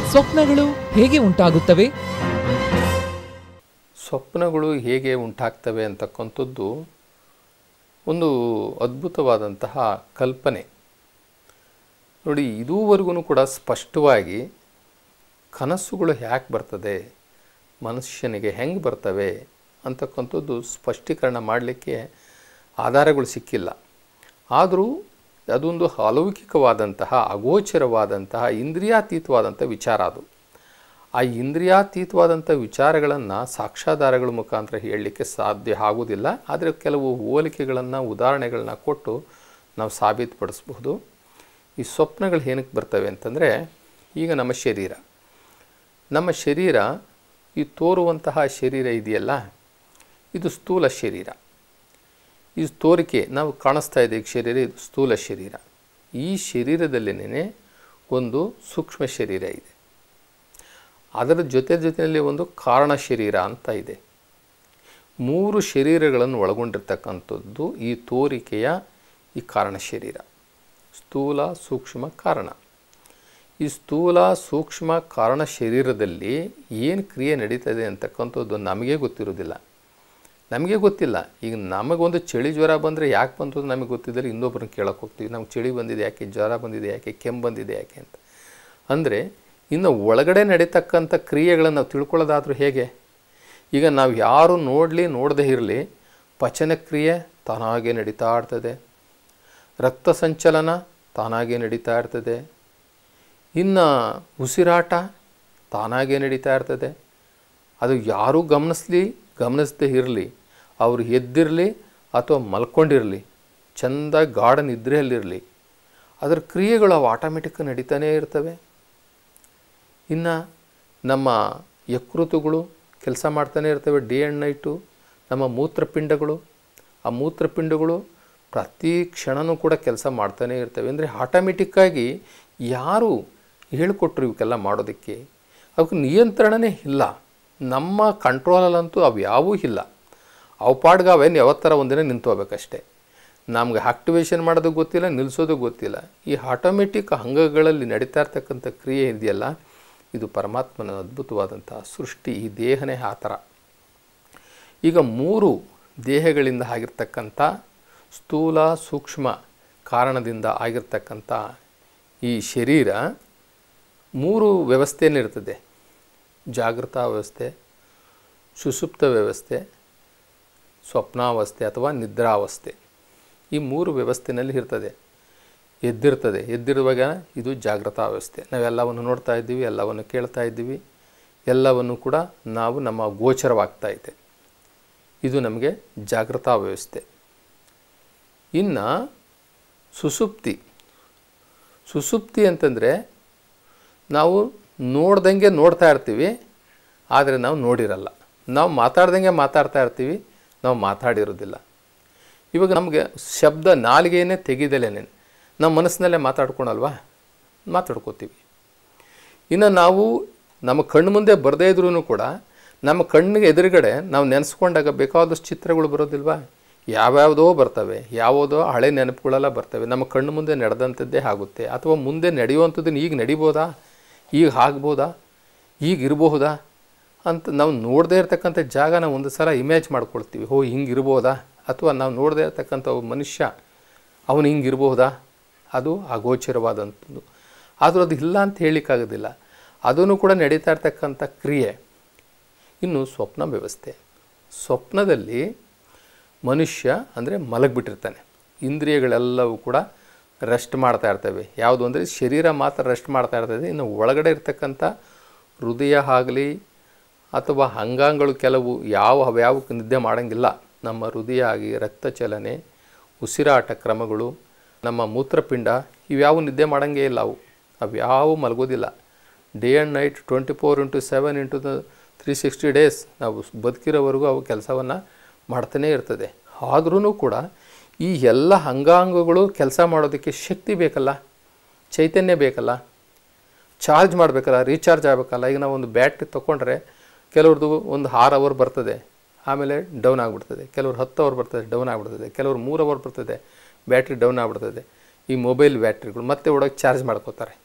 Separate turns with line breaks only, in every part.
ಸ್ವಪ್ನಗಳು ಹೇಗೆ ಉಂಟಾಗುತ್ತವೆ?
ಸ್ವಪ್ನಗಳು ಹೇಗೆ ಉಂಟಾಗ್ತವೆ ಅಂತಕ್ಕಂಥದ್ದು ಒಂದು ಅದ್ಭುತವಾದಂತಹ ಕಲ್ಪನೆ. ನೋಡಿ, ಇದುವರೆಗೂ ಕೂಡ ಸ್ಪಷ್ಟವಾಗಿ ಕನಸುಗಳು ಯಾಕೆ ಬರ್ತದೆ, ಮನುಷ್ಯನಿಗೆ ಹೆಂಗೆ ಬರ್ತವೆ ಅಂತಕ್ಕಂಥದ್ದು ಸ್ಪಷ್ಟೀಕರಣ ಮಾಡಲಿಕ್ಕೆ ಆಧಾರಗಳು ಸಿಕ್ಕಿಲ್ಲ. ಆದರೂ ಅದೊಂದು ಅಲೌಕಿಕವಾದಂತಹ, ಅಗೋಚರವಾದಂತಹ, ಇಂದ್ರಿಯಾತೀತವಾದಂಥ ವಿಚಾರ. ಅದು ಆ ಇಂದ್ರಿಯಾತೀತವಾದಂಥ ವಿಚಾರಗಳನ್ನು ಸಾಕ್ಷ್ಯಾಧಾರಗಳ ಮುಖಾಂತರ ಹೇಳಲಿಕ್ಕೆ ಸಾಧ್ಯ ಆಗೋದಿಲ್ಲ. ಆದರೆ ಕೆಲವು ಹೋಲಿಕೆಗಳನ್ನು, ಉದಾಹರಣೆಗಳನ್ನ ಕೊಟ್ಟು ನಾವು ಸಾಬೀತುಪಡಿಸಬಹುದು. ಈ ಸ್ವಪ್ನಗಳು ಏನಕ್ಕೆ ಬರ್ತವೆ ಅಂತಂದರೆ, ಈಗ ನಮ್ಮ ಶರೀರ ಈ ತೋರುವಂತಹ ಶರೀರ ಇದೆಯಲ್ಲ, ಇದು ಸ್ಥೂಲ ಶರೀರ. ಈ ತೋರಿಕೆ ನಾವು ಕಾಣಿಸ್ತಾ ಇದೆ, ಈಗ ಶರೀರ ಇದು ಸ್ಥೂಲ ಶರೀರ. ಈ ಶರೀರದಲ್ಲಿನೇ ಒಂದು ಸೂಕ್ಷ್ಮ ಶರೀರ ಇದೆ. ಅದರ ಜೊತೆಯಲ್ಲಿ ಒಂದು ಕಾರಣ ಶರೀರ ಅಂತ ಇದೆ. 3 ಶರೀರಗಳನ್ನು ಒಳಗೊಂಡಿರ್ತಕ್ಕಂಥದ್ದು ಈ ತೋರಿಕೆಯ ಈ ಕಾರಣ ಶರೀರ. ಸ್ಥೂಲ, ಸೂಕ್ಷ್ಮ, ಕಾರಣ. ಈ ಸ್ಥೂಲ, ಸೂಕ್ಷ್ಮ, ಕಾರಣ ಶರೀರದಲ್ಲಿ ಏನು ಕ್ರಿಯೆ ನಡೀತದೆ ಅಂತಕ್ಕಂಥದ್ದು ನಮಗೆ ಗೊತ್ತಿರೋದಿಲ್ಲ. ಈಗ ನಮಗೊಂದು ಚಳಿ ಜ್ವರ ಬಂದರೆ ಯಾಕೆ ಬಂತು ನಮಗೆ ಗೊತ್ತಿದ್ದರೆ ಇನ್ನೊಬ್ಬರನ್ನ ಕೇಳೋಕೆ ಹೋಗ್ತೀವಿ. ನಮ್ಗೆ ಚಳಿ ಬಂದಿದೆ ಯಾಕೆ, ಜ್ವರ ಬಂದಿದೆ ಯಾಕೆ, ಕೆಮ್ಮು ಬಂದಿದೆ ಯಾಕೆ ಅಂತ. ಅಂದರೆ ಇನ್ನು ಒಳಗಡೆ ನಡೀತಕ್ಕಂಥ ಕ್ರಿಯೆಗಳನ್ನು ನಾವು ತಿಳ್ಕೊಳ್ಳೋದಾದರೂ ಹೇಗೆ? ಈಗ ನಾವು ಯಾರು ನೋಡದೇ ಇರಲಿ, ಪಚನ ಕ್ರಿಯೆ ತಾನಾಗೇ ನಡೀತಾ ಇರ್ತದೆ, ರಕ್ತ ಸಂಚಲನ ತಾನಾಗೇ ನಡೀತಾ ಇರ್ತದೆ, ಇನ್ನು ಉಸಿರಾಟ ತಾನಾಗೇ ನಡೀತಾ ಇರ್ತದೆ. ಅದು ಯಾರೂ ಗಮನಿಸದೇ ಇರಲಿ, ಅವರು ಎದ್ದಿರಲಿ ಅಥವಾ ಮಲ್ಕೊಂಡಿರಲಿ, ಚೆಂದ ಗಾಢ ನಿದ್ರೆಯಲ್ಲಿರಲಿ, ಅದರ ಕ್ರಿಯೆಗಳು ಅವು ಆಟೋಮೆಟಿಕ್ ನಡೀತಾನೇ ಇರ್ತವೆ. ಇನ್ನು ನಮ್ಮ ಯಕೃತುಗಳು ಕೆಲಸ ಮಾಡ್ತಾನೆ ಇರ್ತವೆ ಡೇ ಆ್ಯಂಡ್ ನೈಟು. ನಮ್ಮ ಮೂತ್ರಪಿಂಡಗಳು, ಆ ಮೂತ್ರಪಿಂಡಗಳು ಪ್ರತಿ ಕ್ಷಣವೂ ಕೂಡ ಕೆಲಸ ಮಾಡ್ತಾನೇ ಇರ್ತವೆ. ಅಂದರೆ ಆಟೋಮೆಟಿಕ್ಕಾಗಿ ಯಾರು ಹೇಳಿಕೊಟ್ರು ಇವಕ್ಕೆಲ್ಲ ಮಾಡೋದಕ್ಕೆ? ಅವಕ್ಕೆ ನಿಯಂತ್ರಣನೇ ಇಲ್ಲ. ನಮ್ಮ ಕಂಟ್ರೋಲಲ್ಲಂತೂ ಅವು ಯಾವೂ ಇಲ್ಲ. ಅವು ಪಾಡ್ಗೆ ಅವೇನು ಯಾವತ್ತರ ಒಂದಿನ ನಿಂತೋಗ್ಬೇಕಷ್ಟೆ. ನಮ್ಗೆ ಆಕ್ಟಿವೇಶನ್ ಮಾಡೋದು ಗೊತ್ತಿಲ್ಲ, ನಿಲ್ಲಿಸೋದು ಗೊತ್ತಿಲ್ಲ. ಈ ಆಟೋಮೆಟಿಕ್ ಅಂಗಗಳಲ್ಲಿ ನಡೀತಾ ಇರ್ತಕ್ಕಂಥ ಕ್ರಿಯೆ ಇದೆಯಲ್ಲ, ಇದು ಪರಮಾತ್ಮನ ಅದ್ಭುತವಾದಂಥ ಸೃಷ್ಟಿ. ಈ ದೇಹನೇ ಆ ಥರ. ಈಗ 3 ದೇಹಗಳಿಂದ ಆಗಿರ್ತಕ್ಕಂಥ ಸ್ಥೂಲ, ಸೂಕ್ಷ್ಮ, ಕಾರಣದಿಂದ ಆಗಿರ್ತಕ್ಕಂಥ ಈ ಶರೀರ 3 ವ್ಯವಸ್ಥೆಯಲ್ಲಿರ್ತದೆ. ಜಾಗೃತ ವ್ಯವಸ್ಥೆ, ಸುಷುಪ್ತ ವ್ಯವಸ್ಥೆ, ಸ್ವಪ್ನಾವಸ್ಥೆ ಅಥವಾ ನಿದ್ರಾವಸ್ಥೆ. ಈ 3 ವ್ಯವಸ್ಥೆಯಲ್ಲಿ ಇರ್ತದೆ. ಎದ್ದಿರುವಾಗ ಇದು ಜಾಗೃತಾವಸ್ಥೆ. ನಾವೆಲ್ಲವನ್ನು ನೋಡ್ತಾ ಇದ್ದೀವಿ, ಎಲ್ಲವನ್ನು ಕೇಳ್ತಾ ಇದ್ದೀವಿ, ಎಲ್ಲವನ್ನು ಕೂಡ ನಮ್ಮ ಗೋಚರವಾಗ್ತಾ ಇದೆ. ಇದು ನಮಗೆ ಜಾಗೃತಾ ವ್ಯವಸ್ಥೆ. ಇನ್ನು ಸುಷುಪ್ತಿ ಅಂತಂದರೆ ನಾವು ನೋಡ್ದಂಗೆ ನೋಡ್ತಾ ಇರ್ತೀವಿ, ಆದರೆ ನಾವು ನೋಡಿರಲ್ಲ. ನಾವು ಮಾತಾಡ್ದಂಗೆ ಮಾತಾಡ್ತಾ ಇರ್ತೀವಿ, ನಾವು ಮಾತಾಡಿರೋದಿಲ್ಲ. ಇವಾಗ ನಮಗೆ ಶಬ್ದ ನಾಲಿಗೆಯೇ ತೆಗೆದಲೇನೆ ನಮ್ಮ ಮನಸ್ಸಿನಲ್ಲೇ ಮಾತಾಡ್ಕೋತೀವಿ. ಇನ್ನು ನಾವು ನಮ್ಮ ಕಣ್ಣು ಮುಂದೆ ಬರದೇ ಇದ್ರೂ ಕೂಡ ನಮ್ಮ ಕಣ್ಣಿಗೆ ಎದುರುಗಡೆ ನಾವು ನೆನೆಸ್ಕೊಂಡಾಗ ಬೇಕಾದಷ್ಟು ಚಿತ್ರಗಳು ಬರೋದಿಲ್ವಾ? ಯಾವ್ಯಾವುದೋ ಬರ್ತವೆ, ಯಾವುದೋ ಹಳೆ ನೆನಪುಗಳೆಲ್ಲ ಬರ್ತವೆ. ನಮ್ಮ ಕಣ್ಣು ಮುಂದೆ ನಡೆದಂಥದ್ದೇ ಆಗುತ್ತೆ. ಅಥವಾ ಮುಂದೆ ನಡೆಯುವಂಥದ್ದನ್ನು ಈಗ ನಡಿಬೋದಾ, ಈಗ ಆಗ್ಬೋದಾ, ಈಗ ಇರಬಹುದಾ ಅಂತ ನಾವು ನೋಡದೇ ಇರ್ತಕ್ಕಂಥ ಜಾಗ ನಾವು ಒಂದು ಸಲ ಇಮೇಜ್ ಮಾಡ್ಕೊಳ್ತೀವಿ. ಹಿಂಗಿರ್ಬೋದಾ? ಅಥವಾ ನಾವು ನೋಡದೇ ಇರ್ತಕ್ಕಂಥ ಮನುಷ್ಯ ಅವನು ಹಿಂಗಿರ್ಬೋದಾ? ಅದು ಅಗೋಚರವಾದಂಥದ್ದು. ಆದರೂ ಅದು ಇಲ್ಲ ಅಂತ ಹೇಳಲಿಕ್ಕಾಗೋದಿಲ್ಲ. ಅದನ್ನು ಕೂಡ ನಡೀತಾ ಇರ್ತಕ್ಕಂಥ ಕ್ರಿಯೆ. ಇನ್ನು ಸ್ವಪ್ನ ವ್ಯವಸ್ಥೆ. ಸ್ವಪ್ನದಲ್ಲಿ ಮನುಷ್ಯ ಅಂದರೆ ಮಲಗಿಬಿಟ್ಟಿರ್ತಾನೆ. ಇಂದ್ರಿಯಗಳೆಲ್ಲವೂ ಕೂಡ ರೆಸ್ಟ್ ಮಾಡ್ತಾ ಇರ್ತವೆ. ಯಾವುದು ಅಂದರೆ ಶರೀರ ಮಾತ್ರ ರೆಸ್ಟ್ ಮಾಡ್ತಾ ಇರ್ತದೆ. ಇನ್ನು ಒಳಗಡೆ ಇರ್ತಕ್ಕಂಥ ಹೃದಯ ಆಗಲಿ ಅಥವಾ ಅಂಗಾಂಗಗಳು ಕೆಲವು ಯಾವಕ್ಕೆ ನಿದ್ದೆ ಮಾಡೋಂಗಿಲ್ಲ. ನಮ್ಮ ಹೃದಯ ಆಗಿ ರಕ್ತ ಚಲನೆ, ಉಸಿರಾಟ ಕ್ರಮಗಳು, ನಮ್ಮ ಮೂತ್ರಪಿಂಡ ಇವ್ಯಾವು ನಿದ್ದೆ ಮಾಡೋಂಗೇ ಇಲ್ಲ. ಅವು ಮಲಗೋದಿಲ್ಲ. Day and night 24x7 360 days ನಾವು ಬದುಕಿರೋವರೆಗೂ ಅವು ಕೆಲಸವನ್ನು ಮಾಡ್ತಾನೇ ಇರ್ತದೆ. ಆದ್ರೂ ಕೂಡ ಈ ಎಲ್ಲ ಅಂಗಾಂಗಗಳು ಕೆಲಸ ಮಾಡೋದಕ್ಕೆ ಶಕ್ತಿ ಬೇಕಲ್ಲ, ಚೈತನ್ಯ ಬೇಕಲ್ಲ, ಚಾರ್ಜ್ ಮಾಡಬೇಕಲ್ಲ, ರೀಚಾರ್ಜ್ ಆಗಬೇಕಲ್ಲ. ಈಗ ನಾವು ಒಂದು ಬ್ಯಾಟ್ರಿ ತೊಗೊಂಡ್ರೆ ಕೆಲವ್ರದ್ದು ಒಂದು 6 ಅವರ್ ಬರ್ತದೆ, ಆಮೇಲೆ ಡೌನ್ ಆಗಿಬಿಡ್ತದೆ. ಕೆಲವ್ರು 10 ಅವರ್ ಬರ್ತದೆ, ಡೌನ್ ಆಗಿಬಿಡ್ತದೆ. ಕೆಲವ್ರು 3 ಅವರ್ ಬರ್ತದೆ, ಬ್ಯಾಟ್ರಿ ಡೌನ್ ಆಗಿಬಿಡ್ತದೆ. ಈ ಮೊಬೈಲ್ ಬ್ಯಾಟ್ರಿಗಳು ಮತ್ತೆ ಒಳಗೆ ಚಾರ್ಜ್ ಮಾಡ್ಕೋತಾರೆ.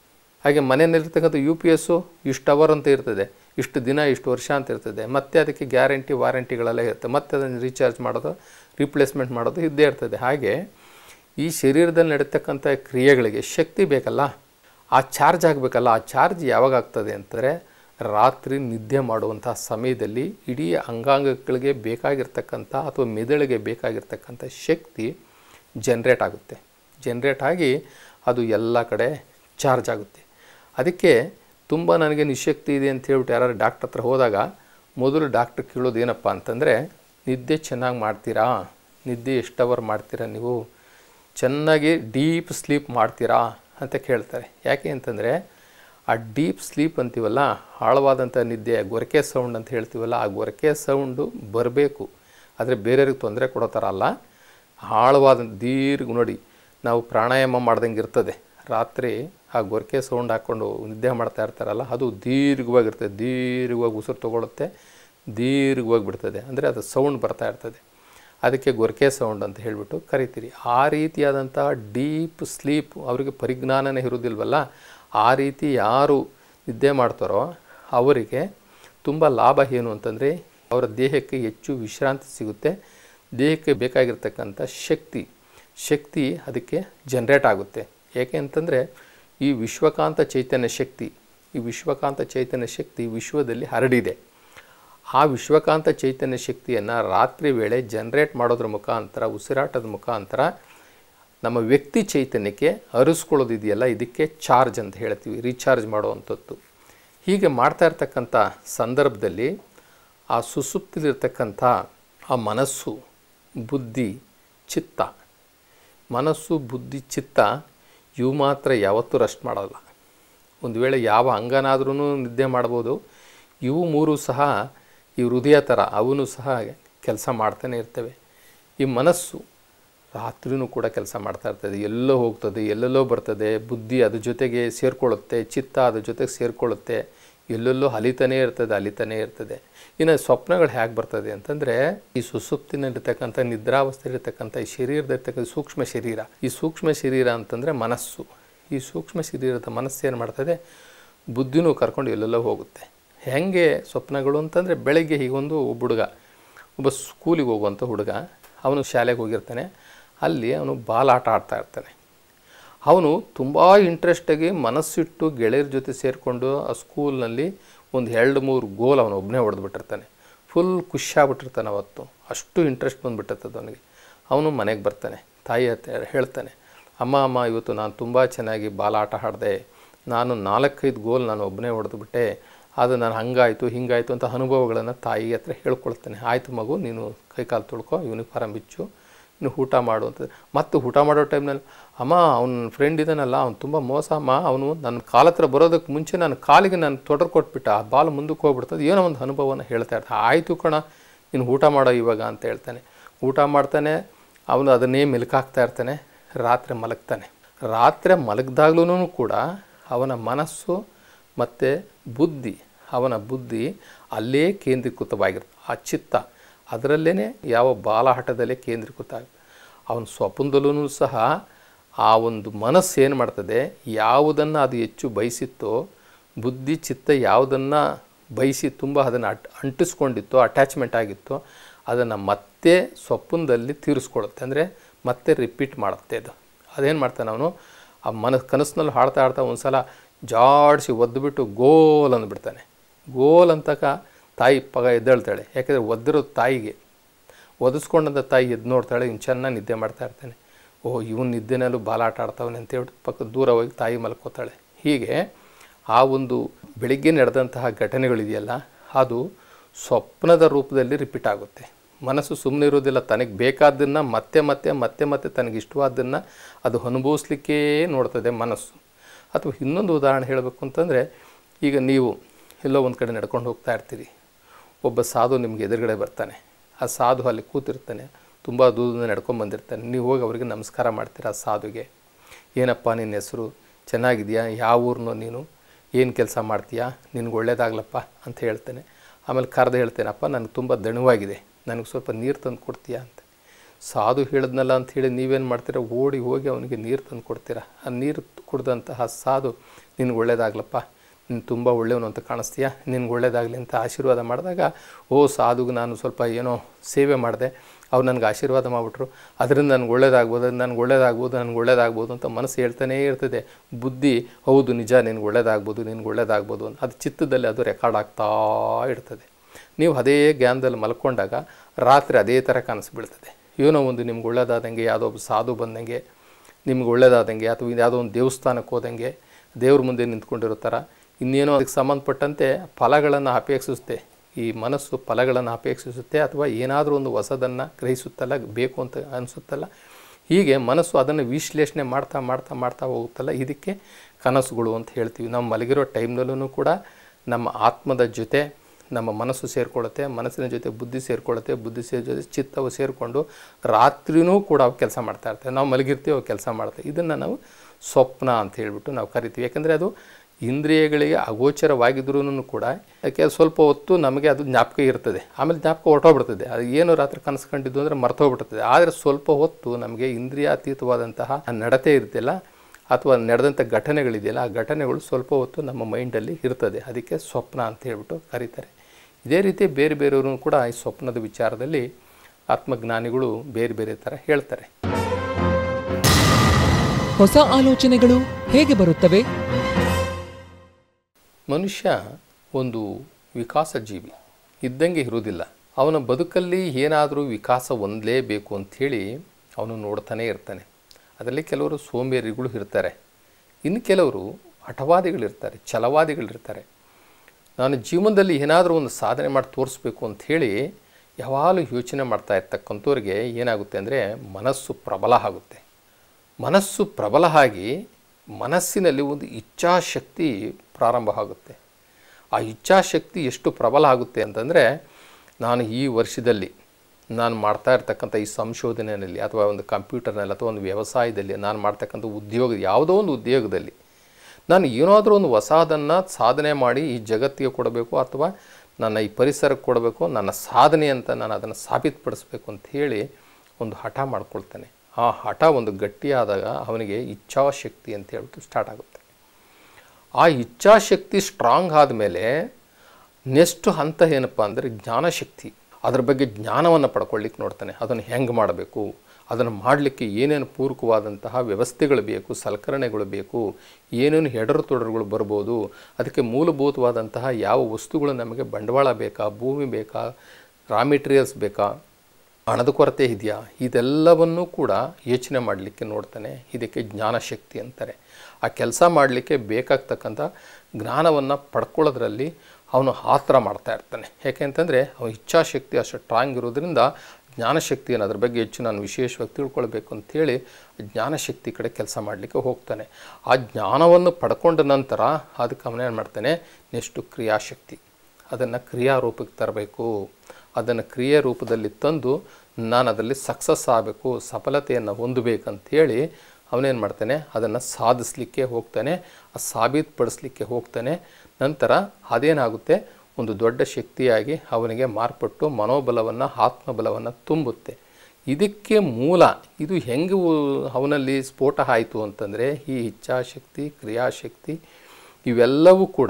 ಹಾಗೆ ಮನೆಯಲ್ಲಿರ್ತಕ್ಕಂಥ UPS ಇಷ್ಟು ಅವರ್ ಅಂತ ಇರ್ತದೆ, ಇಷ್ಟು ದಿನ ಇಷ್ಟು ವರ್ಷ ಅಂತ ಇರ್ತದೆ, ಮತ್ತು ಅದಕ್ಕೆ ಗ್ಯಾರಂಟಿ ವಾರಂಟಿಗಳೆಲ್ಲ ಇರುತ್ತೆ, ಮತ್ತು ಅದನ್ನು ರೀಚಾರ್ಜ್ ಮಾಡೋದು ರಿಪ್ಲೇಸ್ಮೆಂಟ್ ಮಾಡೋದು ಇದ್ದೇ ಇರ್ತದೆ. ಹಾಗೆ ಈ ಶರೀರದಲ್ಲಿ ನಡೀತಕ್ಕಂಥ ಕ್ರಿಯೆಗಳಿಗೆ ಶಕ್ತಿ ಬೇಕಲ್ಲ, ಆ ಚಾರ್ಜ್ ಆಗಬೇಕಲ್ಲ. ಆ ಚಾರ್ಜ್ ಯಾವಾಗ ಆಗ್ತದೆ ಅಂತಂದರೆ ರಾತ್ರಿ ನಿದ್ದೆ ಮಾಡುವಂಥ ಸಮಯದಲ್ಲಿ ಇಡೀ ಅಂಗಾಂಗಗಳಿಗೆ ಬೇಕಾಗಿರ್ತಕ್ಕಂಥ ಅಥವಾ ಮೆದುಳಿಗೆ ಬೇಕಾಗಿರ್ತಕ್ಕಂಥ ಶಕ್ತಿ ಜನ್ರೇಟ್ ಆಗುತ್ತೆ. ಜನ್ರೇಟ್ ಆಗಿ ಅದು ಎಲ್ಲ ಕಡೆ ಚಾರ್ಜ್ ಆಗುತ್ತೆ. ಅದಕ್ಕೆ ತುಂಬ ನನಗೆ ನಿಶಕ್ತಿ ಇದೆ ಅಂತ ಹೇಳ್ಬಿಟ್ಟು ಯಾರು ಡಾಕ್ಟ್ರ್ ಹತ್ರ ಹೋದಾಗ ಮೊದಲು ಡಾಕ್ಟ್ರ್ ಕೇಳೋದು ಏನಪ್ಪ ಅಂತಂದರೆ, ನಿದ್ದೆ ಚೆನ್ನಾಗಿ ಮಾಡ್ತೀರಾ, ನಿದ್ದೆ ಎಷ್ಟು ಅವರ್ ಮಾಡ್ತೀರಾ, ನೀವು ಚೆನ್ನಾಗಿ ಡೀಪ್ ಸ್ಲೀಪ್ ಮಾಡ್ತೀರಾ ಅಂತ ಕೇಳ್ತಾರೆ. ಯಾಕೆ ಅಂತಂದರೆ ಆ ಡೀಪ್ ಸ್ಲೀಪ್ ಅಂತೀವಲ್ಲ, ಆಳವಾದಂಥ ನಿದ್ದೆ, ಗೊರಕೆ ಸೌಂಡ್ ಅಂತ ಹೇಳ್ತೀವಲ್ಲ, ಆ ಗೊರಕೆ ಸೌಂಡು ಬರಬೇಕು. ಆದರೆ ಬೇರೆಯವ್ರಿಗೆ ತೊಂದರೆ ಕೊಡೋ ಥರ ಅಲ್ಲ, ಆಳವಾದ ದೀರ್ಘ ನೋಡಿ, ನಾವು ಪ್ರಾಣಾಯಾಮ ಮಾಡ್ದಂಗೆ ಇರ್ತದೆ. ರಾತ್ರಿ ಆ ಗೊರಕೆ ಸೌಂಡ್ ಹಾಕ್ಕೊಂಡು ನಿದ್ದೆ ಮಾಡ್ತಾ ಇರ್ತಾರಲ್ಲ, ಅದು ದೀರ್ಘವಾಗಿರ್ತದೆ, ದೀರ್ಘವಾಗಿ ಉಸಿರು ತೊಗೊಳುತ್ತೆ, ದೀರ್ಘವಾಗಿ ಬಿಡ್ತದೆ, ಅಂದರೆ ಅದು ಸೌಂಡ್ ಬರ್ತಾ ಇರ್ತದೆ. ಅದಕ್ಕೆ ಗೊರಕೆ ಸೌಂಡ್ ಅಂತ ಹೇಳಿಬಿಟ್ಟು ಕರಿತೀರಿ. ಆ ರೀತಿಯಾದಂಥ ಡೀಪ್ ಸ್ಲೀಪ್ ಅವರಿಗೆ ಪರಿಜ್ಞಾನನೇ ಇರೋದಿಲ್ವಲ್ಲ, ಆ ರೀತಿ ಯಾರು ನಿದ್ದೆ ಮಾಡ್ತಾರೋ ಅವರಿಗೆ ತುಂಬ ಲಾಭ ಏನು ಅಂತಂದರೆ ಅವರ ದೇಹಕ್ಕೆ ಹೆಚ್ಚು ವಿಶ್ರಾಂತಿ ಸಿಗುತ್ತೆ, ದೇಹಕ್ಕೆ ಬೇಕಾಗಿರ್ತಕ್ಕಂಥ ಶಕ್ತಿ ಅದಕ್ಕೆ ಜನ್ರೇಟ್ ಆಗುತ್ತೆ. ಏಕೆ ಅಂತಂದರೆ ಈ ವಿಶ್ವಕಾಂತ ಚೈತನ್ಯ ಶಕ್ತಿ ವಿಶ್ವದಲ್ಲಿ ಹರಡಿದೆ. ಆ ವಿಶ್ವಕಾಂತ ಚೈತನ್ಯ ಶಕ್ತಿಯನ್ನು ರಾತ್ರಿ ವೇಳೆ ಜನ್ರೇಟ್ ಮಾಡೋದ್ರ ಮುಖಾಂತರ, ಉಸಿರಾಟದ ಮುಖಾಂತರ ನಮ್ಮ ವ್ಯಕ್ತಿ ಚೈತನ್ಯಕ್ಕೆ ಹರಿಸ್ಕೊಳ್ಳೋದಿದೆಯಲ್ಲ, ಇದಕ್ಕೆ ಚಾರ್ಜ್ ಅಂತ ಹೇಳ್ತೀವಿ, ರೀಚಾರ್ಜ್ ಮಾಡುವಂಥದ್ದು. ಹೀಗೆ ಮಾಡ್ತಾ ಇರ್ತಕ್ಕಂಥ ಸಂದರ್ಭದಲ್ಲಿ ಆ ಸುಸುಪ್ತಿಲಿರ್ತಕ್ಕಂಥ ಆ ಮನಸ್ಸು, ಬುದ್ಧಿ, ಚಿತ್ತ, ಇವು ಮಾತ್ರ ಯಾವತ್ತೂ ರೆಸ್ಟ್ ಮಾಡೋಲ್ಲ. ಒಂದು ವೇಳೆ ಯಾವ ಅಂಗನಾದ್ರೂ ನಿದ್ದೆ ಮಾಡ್ಬೋದು. ಇವು ಮೂರು ಸಹ ಈ ಹೃದಯ ಥರ ಅವನು ಸಹ ಕೆಲಸ ಮಾಡ್ತಾನೆ ಇರ್ತವೆ. ಈ ಮನಸ್ಸು ರಾತ್ರಿನೂ ಕೂಡ ಕೆಲಸ ಮಾಡ್ತಾ ಇರ್ತದೆ, ಎಲ್ಲೋ ಹೋಗ್ತದೆ, ಎಲ್ಲೆಲ್ಲೋ ಬರ್ತದೆ. ಬುದ್ಧಿ ಅದ್ರ ಜೊತೆಗೆ ಸೇರಿಕೊಳ್ಳುತ್ತೆ, ಚಿತ್ತ ಅದ್ರ ಜೊತೆಗೆ ಸೇರಿಕೊಳ್ಳುತ್ತೆ, ಎಲ್ಲೆಲ್ಲೋ ಅಲಿತಾನೇ ಇರ್ತದೆ. ಇನ್ನು ಸ್ವಪ್ನಗಳು ಹೇಗೆ ಬರ್ತದೆ ಅಂತಂದರೆ, ಈ ಸುಸುಪ್ತಿನಲ್ಲಿರ್ತಕ್ಕಂಥ ನಿದ್ರಾವಸ್ಥೆಯಲ್ಲಿರ್ತಕ್ಕಂಥ ಈ ಶರೀರದಲ್ಲಿರ್ತಕ್ಕಂಥ ಸೂಕ್ಷ್ಮ ಶರೀರ ಅಂತಂದರೆ ಮನಸ್ಸು. ಈ ಸೂಕ್ಷ್ಮ ಶರೀರದ ಮನಸ್ಸು ಏನು ಮಾಡ್ತದೆ, ಬುದ್ಧಿನೂ ಕರ್ಕೊಂಡು ಎಲ್ಲೆಲ್ಲೋ ಹೋಗುತ್ತೆ. ಹೆಂಗೆ ಸ್ವಪ್ನಗಳು ಅಂತಂದರೆ, ಬೆಳಗ್ಗೆ ಹೀಗೊಂದು ಒಬ್ಬ ಸ್ಕೂಲಿಗೆ ಹೋಗುವಂಥ ಹುಡುಗ, ಅವನು ಶಾಲೆಗೆ ಹೋಗಿರ್ತಾನೆ. ಅಲ್ಲಿ ಅವನು ಬಾಲಾಟ ಆಡ್ತಾ ಇರ್ತಾನೆ. ಅವನು ತುಂಬ ಇಂಟ್ರೆಸ್ಟಾಗಿ ಮನಸ್ಸಿಟ್ಟು ಗೆಳೆಯರ ಜೊತೆ ಸೇರಿಕೊಂಡು ಆ ಸ್ಕೂಲ್ನಲ್ಲಿ ಒಂದು 2-3 ಗೋಲ್ ಅವನು ಒಬ್ಬನೇ ಹೊಡೆದ್ಬಿಟ್ಟಿರ್ತಾನೆ. ಫುಲ್ ಖುಷಿಯಾಗ್ಬಿಟ್ಟಿರ್ತಾನೆ. ಅವತ್ತು ಅಷ್ಟು ಇಂಟ್ರೆಸ್ಟ್ ಬಂದುಬಿಟ್ಟಿರ್ತದೆ ಅವನಿಗೆ. ಅವನು ಮನೆಗೆ ಬರ್ತಾನೆ, ತಾಯಿ ಹತ್ರ ಹೇಳ್ತಾನೆ, ಅಮ್ಮ ಇವತ್ತು ನಾನು ತುಂಬ ಚೆನ್ನಾಗಿ ಬಾಲಾಟ ಆಡಿದೆ, ನಾನು 4-5 ಗೋಲ್ ನಾನು ಒಬ್ಬನೇ ಹೊಡೆದ್ಬಿಟ್ಟೆ, ಅದು ನಾನು ಹಿಂಗಾಯಿತು ಅಂತ ಅನುಭವಗಳನ್ನು ತಾಯಿ ಹತ್ರ ಹೇಳ್ಕೊಳ್ತಾನೆ. ಆಯಿತು ಮಗು, ನೀನು ಕೈಕಾಲು ತೊಳ್ಕೊ, ಯೂನಿಫಾರ್ಮ್ ಬಿಚ್ಚು, ನೀನು ಊಟ ಮಾಡು ಅಂತ. ಮತ್ತು ಊಟ ಮಾಡೋ ಟೈಮ್ನಲ್ಲಿ, ಅಮ್ಮ ಅವ್ನ ಫ್ರೆಂಡ್ ಇದ್ದಾನಲ್ಲ, ಅವ್ನು ತುಂಬ ಮೋಸ ಅಮ್ಮ, ಅವನು ನನ್ನ ಕಾಲ ಹತ್ರ ಬರೋದಕ್ಕೆ ಮುಂಚೆ ನನ್ನ ಕಾಲಿಗೆ ನಾನು ತೊಡರು ಕೊಟ್ಬಿಟ್ಟ, ಆ ಬಾಲ್ ಮುಂದಕ್ಕೆ ಹೋಗ್ಬಿಡ್ತದೆ, ಏನೋ ಒಂದು ಅನುಭವನ ಹೇಳ್ತಾ ಇರ್ತಾನೆ. ಆಯಿತು ಕಣ, ನೀನು ಊಟ ಮಾಡೋ ಇವಾಗ ಅಂತ ಹೇಳ್ತಾನೆ. ಊಟ ಮಾಡ್ತಾನೆ, ಅವನು ಅದನ್ನೇ ಮೆಲುಕಾಗ್ತಾ ಇರ್ತಾನೆ. ರಾತ್ರಿ ಮಲಗಿದಾಗ್ಲೂ ಕೂಡ ಅವನ ಮನಸ್ಸು ಮತ್ತು ಬುದ್ಧಿ ಅಲ್ಲೇ ಕೇಂದ್ರೀಕೃತವಾಗಿರುತ್ತೆ. ಆ ಚಿತ್ತ ಅದರಲ್ಲೇ ಯಾವ ಬಾಲಹಟದಲ್ಲೇ ಕೇಂದ್ರೀಕೃತ ಆಗುತ್ತೆ. ಅವನ ಸ್ವಪ್ನದಲ್ಲೂ ಸಹ ಆ ಒಂದು ಮನಸ್ಸು ಏನು ಮಾಡ್ತದೆ, ಯಾವುದನ್ನು ಅದು ಹೆಚ್ಚು ಬಯಸಿತ್ತೋ, ಬುದ್ಧಿ ಚಿತ್ತ ಯಾವುದನ್ನು ಬಯಸಿ ತುಂಬ ಅದನ್ನು ಅಂಟಿಸ್ಕೊಂಡಿತ್ತೋ, ಅಟ್ಯಾಚ್ಮೆಂಟ್ ಆಗಿತ್ತೋ, ಅದನ್ನು ಮತ್ತೆ ಸ್ವಪ್ನದಲ್ಲಿ ತೀರಿಸ್ಕೊಳ್ಳುತ್ತೆ. ಅಂದರೆ ಮತ್ತೆ ರಿಪೀಟ್ ಮಾಡುತ್ತೆ. ಅದೇನು ಮಾಡ್ತಾನೆ ಅವನು, ಆ ಕನಸಿನಲ್ಲಿ ಹಾಡ್ತಾ ಒಂದು ಸಲ ಜಾಡಿಸಿ ಒದ್ದುಬಿಟ್ಟು ಗೋಲ್ ಅಂದ್ಬಿಡ್ತಾನೆ. ಗೋಲ್ ಅಂತಕ ತಾಯಿ ಎದ್ದೇಳ್ತಾಳೆ. ಯಾಕೆಂದರೆ ಒದ್ದಿರೋ ತಾಯಿಗೆ, ಒದಿಸ್ಕೊಂಡಂಥ ತಾಯಿ ಎದ್ದು ನೋಡ್ತಾಳೆ, ಇವ್ನು ಚೆನ್ನಾಗಿ ನಿದ್ದೆ ಮಾಡ್ತಾ ಇರ್ತಾನೆ. ಇವನು ನಿದ್ದೆನಲ್ಲೂ ಬಾಲಾಟ ಆಡ್ತಾವನೆ ಅಂತೇಳ್ಬಿಟ್ಟು ಪಕ್ಕ ದೂರ ಹೋಗಿ ತಾಯಿ ಮಲ್ಕೋತಾಳೆ. ಹೀಗೆ ಆ ಒಂದು ಬೆಳಿಗ್ಗೆ ನಡೆದಂತಹ ಘಟನೆಗಳಿದೆಯಲ್ಲ, ಅದು ಸ್ವಪ್ನದ ರೂಪದಲ್ಲಿ ರಿಪೀಟ್ ಆಗುತ್ತೆ. ಮನಸ್ಸು ಸುಮ್ಮನೆ ಇರೋದಿಲ್ಲ, ತನಗೆ ಬೇಕಾದ್ದನ್ನು ಮತ್ತೆ ತನಗೆ ಇಷ್ಟವಾದ್ದನ್ನು ಅದು ಅನುಭವಿಸ್ಲಿಕ್ಕೇ ನೋಡ್ತದೆ ಮನಸ್ಸು. ಅಥವಾ ಇನ್ನೊಂದು ಉದಾಹರಣೆ ಹೇಳಬೇಕು ಅಂತಂದರೆ, ಈಗ ನೀವು ಎಲ್ಲೋ ಒಂದು ಕಡೆ ನಡ್ಕೊಂಡು ಹೋಗ್ತಾ ಇರ್ತೀರಿ, ಒಬ್ಬ ಸಾಧು ನಿಮಗೆ ಎದುರುಗಡೆ ಬರ್ತಾನೆ. ಆ ಸಾಧು ಅಲ್ಲಿ ಕೂತಿರ್ತಾನೆ, ತುಂಬ ದೂರದಿಂದ ನಡ್ಕೊಂಡು ಬಂದಿರ್ತಾನೆ. ನೀವು ಹೋಗಿ ಅವರಿಗೆ ನಮಸ್ಕಾರ ಮಾಡ್ತೀರ. ಆ ಸಾಧುಗೆ, ಏನಪ್ಪ ನಿನ್ನ ಹೆಸರು, ಚೆನ್ನಾಗಿದೆಯಾ, ಯಾವ ಊರಿನೋ ನೀನು, ಏನು ಕೆಲಸ ಮಾಡ್ತೀಯಾ, ನಿನಗೆ ಒಳ್ಳೇದಾಗ್ಲಪ್ಪ ಅಂತ ಹೇಳ್ತಾನೆ. ಆಮೇಲೆ ಕರೆದು ಹೇಳ್ತೇನಪ್ಪ, ನನಗೆ ತುಂಬ ದಣುವಾಗಿದೆ, ನನಗೆ ಸ್ವಲ್ಪ ನೀರು ತಂದು ಕೊಡ್ತೀಯಾ ಅಂತ. ಸಾಧು ಹೇಳಿದ್ನಲ್ಲ ಅಂಥೇಳಿ ನೀವೇನು ಮಾಡ್ತೀರ, ಓಡಿ ಹೋಗಿ ಅವನಿಗೆ ನೀರು ತಂದು ಕೊಡ್ತೀರ. ಆ ನೀರು ಕುಡಿದಂತಹ ಸಾಧು ನಿನ್ಗೆ ಒಳ್ಳೇದಾಗ್ಲಪ್ಪ, ನೀನು ತುಂಬ ಒಳ್ಳೆಯವನು ಅಂತ ಕಾಣಿಸ್ತೀಯ, ನಿನ್ಗೆ ಒಳ್ಳೇದಾಗಲಿ ಅಂತ ಆಶೀರ್ವಾದ ಮಾಡಿದಾಗ, ಓ ಸಾಧುಗೆ ನಾನು ಸ್ವಲ್ಪ ಏನೋ ಸೇವೆ ಮಾಡಿದೆ, ಅವ್ರು ನನಗೆ ಆಶೀರ್ವಾದ ಮಾಡಿಬಿಟ್ರು, ಅದರಿಂದ ನನಗೆ ಒಳ್ಳೇದಾಗ್ಬೋದು, ನನಗೆ ಒಳ್ಳೇದಾಗ್ಬೋದು, ನನಗೆ ಒಳ್ಳೇದಾಗ್ಬೋದು ಅಂತ ಮನಸ್ಸು ಹೇಳ್ತಾನೇ ಇರ್ತದೆ. ಬುದ್ಧಿ ಹೌದು ನಿಜ, ನಿನ್ಗೆ ಒಳ್ಳೇದಾಗ್ಬೋದು, ನಿನ್ಗೆ ಒಳ್ಳೇದಾಗ್ಬೋದು ಅಂತ ಅದು ಚಿತ್ತದಲ್ಲಿ ಅದು ರೆಕಾರ್ಡ್ ಆಗ್ತಾ ಇರ್ತದೆ. ನೀವು ಅದೇ ಜ್ಞಾನದಲ್ಲಿ ಮಲ್ಕೊಂಡಾಗ ರಾತ್ರಿ ಅದೇ ಥರ ಕನಸು ಬೀಳ್ತದೆ. ಏನೋ ಒಂದು ನಿಮ್ಗೆ ಒಳ್ಳೇದಾದಂಗೆ, ಯಾವುದೋ ಒಬ್ಬ ಸಾಧು ಬಂದಂಗೆ, ನಿಮ್ಗೆ ಒಳ್ಳೇದಾದಂಗೆ, ಅಥವಾ ಯಾವುದೋ ಒಂದು ದೇವಸ್ಥಾನಕ್ಕೆ ಹೋದಂಗೆ, ದೇವ್ರ ಮುಂದೆ ನಿಂತ್ಕೊಂಡಿರೋ ಥರ, ಇನ್ನೇನೋ ಅದಕ್ಕೆ ಸಂಬಂಧಪಟ್ಟಂತೆ ಫಲಗಳನ್ನು ಅಪೇಕ್ಷಿಸುತ್ತೆ. ಈ ಮನಸ್ಸು ಫಲಗಳನ್ನು ಅಪೇಕ್ಷಿಸುತ್ತೆ, ಅಥವಾ ಏನಾದರೂ ಒಂದು ಹೊಸದನ್ನು ಗ್ರಹಿಸುತ್ತಲ್ಲ, ಬೇಕು ಅಂತ ಅನಿಸುತ್ತಲ್ಲ, ಹೀಗೆ ಮನಸ್ಸು ಅದನ್ನು ವಿಶ್ಲೇಷಣೆ ಮಾಡ್ತಾ ಮಾಡ್ತಾ ಮಾಡ್ತಾ ಹೋಗುತ್ತಲ್ಲ, ಇದಕ್ಕೆ ಕನಸುಗಳು ಅಂತ ಹೇಳ್ತೀವಿ. ನಾವು ಮಲಗಿರೋ ಟೈಮ್ನಲ್ಲೂ ಕೂಡ ನಮ್ಮ ಆತ್ಮದ ಜೊತೆ ನಮ್ಮ ಮನಸ್ಸು ಸೇರಿಕೊಳ್ಳುತ್ತೆ, ಮನಸ್ಸಿನ ಜೊತೆ ಬುದ್ಧಿ ಸೇರಿಕೊಳ್ಳುತ್ತೆ, ಬುದ್ಧಿ ಜೊತೆ ಚಿತ್ತವು ಸೇರಿಕೊಂಡು ರಾತ್ರಿಯೂ ಕೂಡ ಅವು ಕೆಲಸ ಮಾಡ್ತಾ ಇರ್ತವೆ. ನಾವು ಮಲಗಿರ್ತೀವಿ, ಅವು ಕೆಲಸ ಮಾಡ್ತವೆ. ಇದನ್ನು ನಾವು ಸ್ವಪ್ನ ಅಂತ ಹೇಳ್ಬಿಟ್ಟು ನಾವು ಕರಿತೀವಿ. ಯಾಕೆಂದರೆ ಅದು ಇಂದ್ರಿಯಗಳಿಗೆ ಅಗೋಚರವಾಗಿದ್ರೂ ಕೂಡ ಯಾಕೆ ಸ್ವಲ್ಪ ಹೊತ್ತು ನಮಗೆ ಅದು ಜ್ಞಾಪಕ ಇರ್ತದೆ, ಆಮೇಲೆ ಜ್ಞಾಪಕ ಹೊರಟೋಗ್ಬಿಡ್ತದೆ. ಅದು ಏನು ರಾತ್ರಿ ಕನಸು ಕಂಡಿದ್ದು ಅಂದರೆ ಮರ್ತೋಗ್ಬಿಡ್ತದೆ. ಆದರೆ ಸ್ವಲ್ಪ ಹೊತ್ತು ನಮಗೆ ಇಂದ್ರಿಯಾತೀತವಾದಂತಹ ನಡತೆ ಇರ್ತಿಲ್ಲ, ಅಥವಾ ನಡೆದಂಥ ಘಟನೆಗಳಿದೆಯಲ್ಲ, ಆ ಘಟನೆಗಳು ಸ್ವಲ್ಪ ಹೊತ್ತು ನಮ್ಮ ಮೈಂಡಲ್ಲಿ ಇರ್ತದೆ. ಅದಕ್ಕೆ ಸ್ವಪ್ನ ಅಂತ ಹೇಳ್ಬಿಟ್ಟು ಕರೀತಾರೆ. ಇದೇ ರೀತಿ ಬೇರೆ ಬೇರೆಯವರು ಕೂಡ ಈ ಸ್ವಪ್ನದ ವಿಚಾರದಲ್ಲಿ ಆತ್ಮಜ್ಞಾನಿಗಳು ಬೇರೆ ಬೇರೆ ಥರ ಹೇಳ್ತಾರೆ.
ಹೊಸ ಆಲೋಚನೆಗಳು ಹೇಗೆ ಬರುತ್ತವೆ?
ಮನುಷ್ಯ ಒಂದು ವಿಕಾಸ ಜೀವಿ ಇದ್ದಂಗೆ ಇರುವುದಿಲ್ಲ. ಅವನ ಬದುಕಲ್ಲಿ ಏನಾದರೂ ವಿಕಾಸ ಹೊಂದಲೇಬೇಕು ಅಂಥೇಳಿ ಅವನು ನೋಡ್ತಾನೆ ಇರ್ತಾನೆ. ಅದರಲ್ಲಿ ಕೆಲವರು ಸೋಂಬೇರಿಗಳು ಇರ್ತಾರೆ, ಇನ್ನು ಕೆಲವರು ಹಠವಾದಿಗಳಿರ್ತಾರೆ, ಛಲವಾದಿಗಳಿರ್ತಾರೆ. ನಾನು ಜೀವನದಲ್ಲಿ ಏನಾದರೂ ಒಂದು ಸಾಧನೆ ಮಾಡಿ ತೋರಿಸ್ಬೇಕು ಅಂಥೇಳಿ ಯಾವಾಗಲೂ ಯೋಚನೆ ಮಾಡ್ತಾ ಇರ್ತಕ್ಕಂಥವ್ರಿಗೆ ಏನಾಗುತ್ತೆ ಅಂದರೆ ಮನಸ್ಸು ಪ್ರಬಲ ಆಗುತ್ತೆ. ಮನಸ್ಸು ಪ್ರಬಲ ಆಗಿ ಮನಸ್ಸಿನಲ್ಲಿ ಒಂದು ಇಚ್ಛಾಶಕ್ತಿ ಪ್ರಾರಂಭ ಆಗುತ್ತೆ. ಆ ಇಚ್ಛಾಶಕ್ತಿ ಎಷ್ಟು ಪ್ರಬಲ ಆಗುತ್ತೆ ಅಂತಂದರೆ, ನಾನು ಈ ವರ್ಷದಲ್ಲಿ ನಾನು ಮಾಡ್ತಾ ಇರ್ತಕ್ಕಂಥ ಈ ಸಂಶೋಧನೆಯಲ್ಲಿ, ಅಥವಾ ಒಂದು ಕಂಪ್ಯೂಟರ್ನಲ್ಲಿ, ಅಥವಾ ಒಂದು ವ್ಯವಸಾಯದಲ್ಲಿ, ನಾನು ಮಾಡ್ತಕ್ಕಂಥ ಉದ್ಯೋಗ, ಯಾವುದೋ ಒಂದು ಉದ್ಯೋಗದಲ್ಲಿ ನಾನು ಏನಾದರೂ ಒಂದು ಹೊಸದನ್ನು ಸಾಧನೆ ಮಾಡಿ ಈ ಜಗತ್ತಿಗೆ ಕೊಡಬೇಕು, ಅಥವಾ ನನ್ನ ಈ ಪರಿಸರಕ್ಕೆ ಕೊಡಬೇಕು, ನನ್ನ ಸಾಧನೆ ಅಂತ ನಾನು ಅದನ್ನು ಸಾಬೀತುಪಡಿಸ್ಬೇಕು ಅಂತ ಹೇಳಿ ಒಂದು ಹಠ ಮಾಡ್ಕೊಳ್ತಾನೆ. ಆ ಹಠ ಒಂದು ಗಟ್ಟಿಯಾದಾಗ ಅವನಿಗೆ ಇಚ್ಛಾಶಕ್ತಿ ಅಂತ ಹೇಳ್ಬಿಟ್ಟು ಸ್ಟಾರ್ಟ್ ಆಗುತ್ತೆ. ಆ ಇಚ್ಛಾಶಕ್ತಿ ಸ್ಟ್ರಾಂಗ್ ಆದಮೇಲೆ ನೆಕ್ಸ್ಟ್ ಹಂತ ಏನಪ್ಪ ಅಂದರೆ ಜ್ಞಾನಶಕ್ತಿ. ಅದರ ಬಗ್ಗೆ ಜ್ಞಾನವನ್ನು ಪಡ್ಕೊಳ್ಳಿಕ್ಕೆ ನೋಡ್ತಾನೆ. ಅದನ್ನು ಹೆಂಗೆ ಮಾಡಬೇಕು, ಅದನ್ನು ಮಾಡಲಿಕ್ಕೆ ಏನೇನು ಪೂರಕವಾದಂತಹ ವ್ಯವಸ್ಥೆಗಳು ಬೇಕು, ಸಲಕರಣೆಗಳು ಬೇಕು, ಏನೇನು ಹೆಡರು ತೊಡರುಗಳು ಬರ್ಬೋದು, ಅದಕ್ಕೆ ಮೂಲಭೂತವಾದಂತಹ ಯಾವ ವಸ್ತುಗಳು ನಮಗೆ ಬಂಡವಾಳ ಬೇಕಾ, ಭೂಮಿ ಬೇಕಾ, ರಾ ಮೆಟೀರಿಯಲ್ಸ್ ಬೇಕಾ, ಹಣದ ಕೊರತೆ ಇದೆಯಾ, ಇದೆಲ್ಲವನ್ನೂ ಕೂಡ ಯೋಚನೆ ಮಾಡಲಿಕ್ಕೆ ನೋಡ್ತಾನೆ. ಇದಕ್ಕೆ ಜ್ಞಾನಶಕ್ತಿ ಅಂತಾರೆ. ಆ ಕೆಲಸ ಮಾಡಲಿಕ್ಕೆ ಬೇಕಾಗ್ತಕ್ಕಂಥ ಜ್ಞಾನವನ್ನು ಪಡ್ಕೊಳ್ಳೋದ್ರಲ್ಲಿ ಅವನು ಆತರ ಮಾಡ್ತಾ ಇರ್ತಾನೆ. ಯಾಕೆಂತಂದರೆ ಅವನ ಇಚ್ಛಾಶಕ್ತಿ ಅಷ್ಟು ಸ್ಟ್ರಾಂಗ್ ಇರೋದ್ರಿಂದ ಜ್ಞಾನಶಕ್ತಿಯನ್ನು ಅದ್ರ ಬಗ್ಗೆ ಹೆಚ್ಚು ನಾನು ವಿಶೇಷವಾಗಿ ತಿಳ್ಕೊಳ್ಬೇಕು ಅಂಥೇಳಿ ಜ್ಞಾನಶಕ್ತಿ ಕಡೆ ಕೆಲಸ ಮಾಡಲಿಕ್ಕೆ ಹೋಗ್ತಾನೆ. ಆ ಜ್ಞಾನವನ್ನು ಪಡ್ಕೊಂಡ ನಂತರ ಅದಕ್ಕೆ ಅವನೇನು ಮಾಡ್ತಾನೆ, ನೆಕ್ಸ್ಟು ಕ್ರಿಯಾಶಕ್ತಿ. ಅದನ್ನು ಕ್ರಿಯಾರೂಪಕ್ಕೆ ತರಬೇಕು. ಅದನ್ನು ಕ್ರಿಯೆ ರೂಪದಲ್ಲಿ ತಂದು ನಾನು ಅದರಲ್ಲಿ ಸಕ್ಸಸ್ ಆಗಬೇಕು, ಸಫಲತೆಯನ್ನು ಹೊಂದಬೇಕಂಥೇಳಿ ಅವನೇನು ಮಾಡ್ತಾನೆ, ಅದನ್ನು ಸಾಧಿಸಲಿಕ್ಕೆ ಹೋಗ್ತಾನೆ, ಸಾಬೀತುಪಡಿಸ್ಲಿಕ್ಕೆ ಹೋಗ್ತಾನೆ. ನಂತರ ಅದೇನಾಗುತ್ತೆ, ಒಂದು ದೊಡ್ಡ ಶಕ್ತಿಯಾಗಿ ಅವನಿಗೆ ಮಾರ್ಪಟ್ಟು ಮನೋಬಲವನ್ನು, ಆತ್ಮಬಲವನ್ನು ತುಂಬುತ್ತೆ. ಇದಕ್ಕೆ ಮೂಲ ಇದು ಹೆಂಗೆ ಅವನಲ್ಲಿ ಸ್ಫೋಟ ಆಯಿತು ಅಂತಂದರೆ, ಈ ಇಚ್ಛಾಶಕ್ತಿ, ಕ್ರಿಯಾಶಕ್ತಿ ಇವೆಲ್ಲವೂ ಕೂಡ,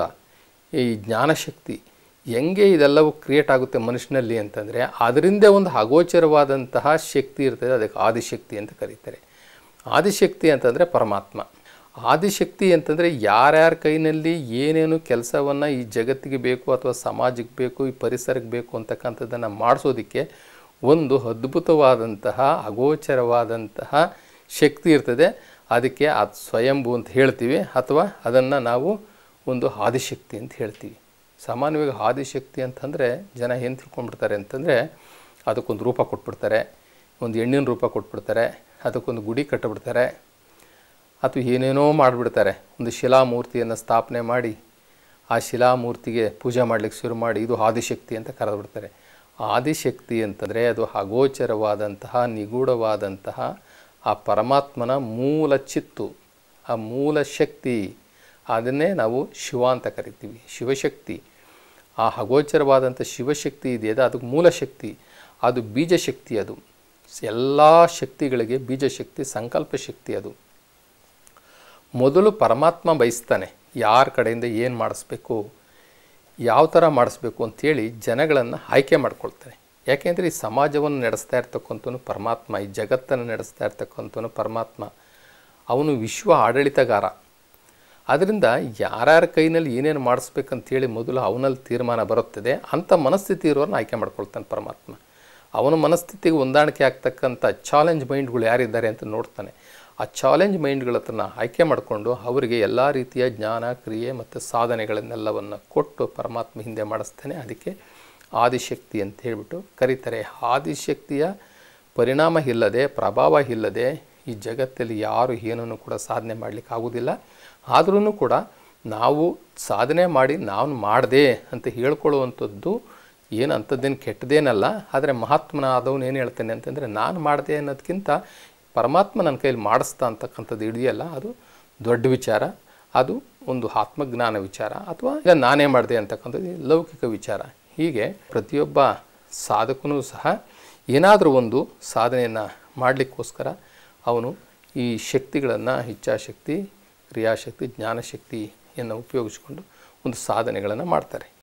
ಈ ಜ್ಞಾನಶಕ್ತಿ ಹೆಂಗೆ ಇದೆಲ್ಲವೂ ಕ್ರಿಯೇಟ್ ಆಗುತ್ತೆ ಮನುಷ್ಯನಲ್ಲಿ ಅಂತಂದರೆ, ಅದರಿಂದ ಒಂದು ಅಗೋಚರವಾದಂತಹ ಶಕ್ತಿ ಇರ್ತದೆ. ಅದಕ್ಕೆ ಆದಿಶಕ್ತಿ ಅಂತ ಕರೀತಾರೆ. ಆದಿಶಕ್ತಿ ಅಂತಂದರೆ ಪರಮಾತ್ಮ. ಆದಿಶಕ್ತಿ ಅಂತಂದರೆ ಯಾರ್ಯಾರ ಕೈನಲ್ಲಿ ಏನೇನು ಕೆಲಸವನ್ನು ಈ ಜಗತ್ತಿಗೆ ಬೇಕು, ಅಥವಾ ಸಮಾಜಕ್ಕೆ ಬೇಕು, ಈ ಪರಿಸರಕ್ಕೆ ಬೇಕು ಅಂತಕ್ಕಂಥದ್ದನ್ನು ಮಾಡಿಸೋದಕ್ಕೆ ಒಂದು ಅದ್ಭುತವಾದಂತಹ ಅಗೋಚರವಾದಂತಹ ಶಕ್ತಿ ಇರ್ತದೆ. ಅದಕ್ಕೆ ಅದು ಸ್ವಯಂಭೂ ಅಂತ ಹೇಳ್ತೀವಿ, ಅಥವಾ ಅದನ್ನು ನಾವು ಒಂದು ಆದಿಶಕ್ತಿ ಅಂತ ಹೇಳ್ತೀವಿ. ಸಾಮಾನ್ಯವಾಗಿ ಆದಿಶಕ್ತಿ ಅಂತಂದರೆ ಜನ ಏನು ತಿಳ್ಕೊಂಡ್ಬಿಡ್ತಾರೆ ಅಂತಂದರೆ, ಅದಕ್ಕೊಂದು ರೂಪ ಕೊಟ್ಬಿಡ್ತಾರೆ, ಒಂದು ಹೆಣ್ಣಿನ ರೂಪ ಕೊಟ್ಬಿಡ್ತಾರೆ, ಅದಕ್ಕೊಂದು ಗುಡಿ ಕಟ್ಟಿಬಿಡ್ತಾರೆ, ಅಥವಾ ಏನೇನೋ ಮಾಡಿಬಿಡ್ತಾರೆ. ಒಂದು ಶಿಲಾಮೂರ್ತಿಯನ್ನು ಸ್ಥಾಪನೆ ಮಾಡಿ ಆ ಶಿಲಾಮೂರ್ತಿಗೆ ಪೂಜೆ ಮಾಡಲಿಕ್ಕೆ ಶುರು ಮಾಡಿ ಇದು ಆದಿಶಕ್ತಿ ಅಂತ ಕರೆದುಬಿಡ್ತಾರೆ. ಆದಿಶಕ್ತಿ ಅಂತಂದರೆ ಅದು ಅಗೋಚರವಾದಂತಹ, ನಿಗೂಢವಾದಂತಹ ಆ ಪರಮಾತ್ಮನ ಮೂಲ ಚಿತ್ತು, ಆ ಮೂಲ ಶಕ್ತಿ. ಅದನ್ನೇ ನಾವು ಶಿವ ಅಂತ ಕರಿತೀವಿ, ಶಿವಶಕ್ತಿ. ಆ ಅಗೋಚರವಾದಂಥ ಶಿವಶಕ್ತಿ ಇದೆಯಲ್ಲ, ಅದಕ್ಕೆ ಮೂಲ ಶಕ್ತಿ, ಅದು ಬೀಜಶಕ್ತಿ. ಅದು ಎಲ್ಲ ಶಕ್ತಿಗಳಿಗೆ ಬೀಜಶಕ್ತಿ, ಸಂಕಲ್ಪ ಶಕ್ತಿ. ಅದು ಮೊದಲು ಪರಮಾತ್ಮ ಬಯಸ್ತಾನೆ ಯಾರ ಕಡೆಯಿಂದ ಏನು ಮಾಡಿಸ್ಬೇಕು, ಯಾವ ಥರ ಮಾಡಿಸ್ಬೇಕು ಅಂಥೇಳಿ ಜನಗಳನ್ನು ಆಯ್ಕೆ ಮಾಡ್ಕೊಳ್ತಾನೆ. ಯಾಕೆಂದರೆ ಈ ಸಮಾಜವನ್ನು ನಡೆಸ್ತಾ ಇರ್ತಕ್ಕಂಥವನು ಪರಮಾತ್ಮ, ಈ ಜಗತ್ತನ್ನು ನಡೆಸ್ತಾ ಇರ್ತಕ್ಕಂಥವನು ಪರಮಾತ್ಮ. ಅವನು ವಿಶ್ವ ಆಡಳಿತಗಾರ. ಆದ್ದರಿಂದ ಯಾರ್ಯಾರ ಕೈನಲ್ಲಿ ಏನೇನು ಮಾಡಿಸ್ಬೇಕಂತೇಳಿ ಮೊದಲು ಅವನಲ್ಲಿ ತೀರ್ಮಾನ ಬರುತ್ತದೆ. ಅಂಥ ಮನಸ್ಥಿತಿ ಇರೋರನ್ನ ಆಯ್ಕೆ ಮಾಡ್ಕೊಳ್ತಾನೆ ಪರಮಾತ್ಮ. ಅವನ ಮನಸ್ಥಿತಿಗೆ ಹೊಂದಾಣಿಕೆ ಆಗ್ತಕ್ಕಂಥ ಚಾಲೆಂಜ್ ಮೈಂಡ್ಗಳು ಯಾರಿದ್ದಾರೆ ಅಂತ ನೋಡ್ತಾನೆ. ಆ ಚಾಲೆಂಜ್ ಮೈಂಡ್ಗಳ ಹತ್ರನ ಆಯ್ಕೆ ಮಾಡಿಕೊಂಡು ಅವರಿಗೆ ಎಲ್ಲ ರೀತಿಯ ಜ್ಞಾನ, ಕ್ರಿಯೆ ಮತ್ತು ಸಾಧನೆಗಳನ್ನೆಲ್ಲವನ್ನು ಕೊಟ್ಟು ಪರಮಾತ್ಮ ಹಿಂದೆ ಮಾಡಿಸ್ತಾನೆ. ಅದಕ್ಕೆ ಆದಿಶಕ್ತಿ ಅಂತ ಹೇಳಿಬಿಟ್ಟು ಕರೀತಾರೆ. ಆದಿಶಕ್ತಿಯ ಪರಿಣಾಮ ಇಲ್ಲದೆ, ಪ್ರಭಾವ ಇಲ್ಲದೆ ಈ ಜಗತ್ತಲ್ಲಿ ಯಾರು ಏನನ್ನು ಕೂಡ ಸಾಧನೆ ಮಾಡಲಿಕ್ಕೆ ಆಗೋದಿಲ್ಲ. ಆದ್ರೂ ಕೂಡ ನಾವು ಸಾಧನೆ ಮಾಡಿ ನಾನು ಮಾಡಿದೆ ಅಂತ ಹೇಳ್ಕೊಳ್ಳುವಂಥದ್ದು ಏನು ಅಂಥದ್ದೇನು ಕೆಟ್ಟದೇನಲ್ಲ. ಆದರೆ ಮಹಾತ್ಮನಾದವನು ಏನು ಹೇಳ್ತಾನೆ ಅಂತಂದರೆ, ನಾನು ಮಾಡಿದೆ ಅನ್ನೋದಕ್ಕಿಂತ ಪರಮಾತ್ಮ ನನ್ನ ಕೈಯಲ್ಲಿ ಮಾಡಿಸ್ತಾ ಅಂತಕ್ಕಂಥದ್ದು ಇದೆಯಲ್ಲ, ಅದು ದೊಡ್ಡ ವಿಚಾರ. ಅದು ಒಂದು ಆತ್ಮಜ್ಞಾನ ವಿಚಾರ, ಅಥವಾ ಈಗ ನಾನೇ ಮಾಡಿದೆ ಅಂತಕ್ಕಂಥದ್ದು ಲೌಕಿಕ ವಿಚಾರ. ಹೀಗೆ ಪ್ರತಿಯೊಬ್ಬ ಸಾಧಕನೂ ಸಹ ಏನಾದರೂ ಒಂದು ಸಾಧನೆಯನ್ನು ಮಾಡಲಿಕ್ಕೋಸ್ಕರ ಅವನು ಈ ಶಕ್ತಿಗಳನ್ನು, ಇಚ್ಛಾಶಕ್ತಿ, ಕ್ರಿಯಾಶಕ್ತಿ, ಜ್ಞಾನಶಕ್ತಿಯನ್ನು ಉಪಯೋಗಿಸಿಕೊಂಡು ಒಂದು ಸಾಧನೆಗಳನ್ನು ಮಾಡ್ತಾರೆ.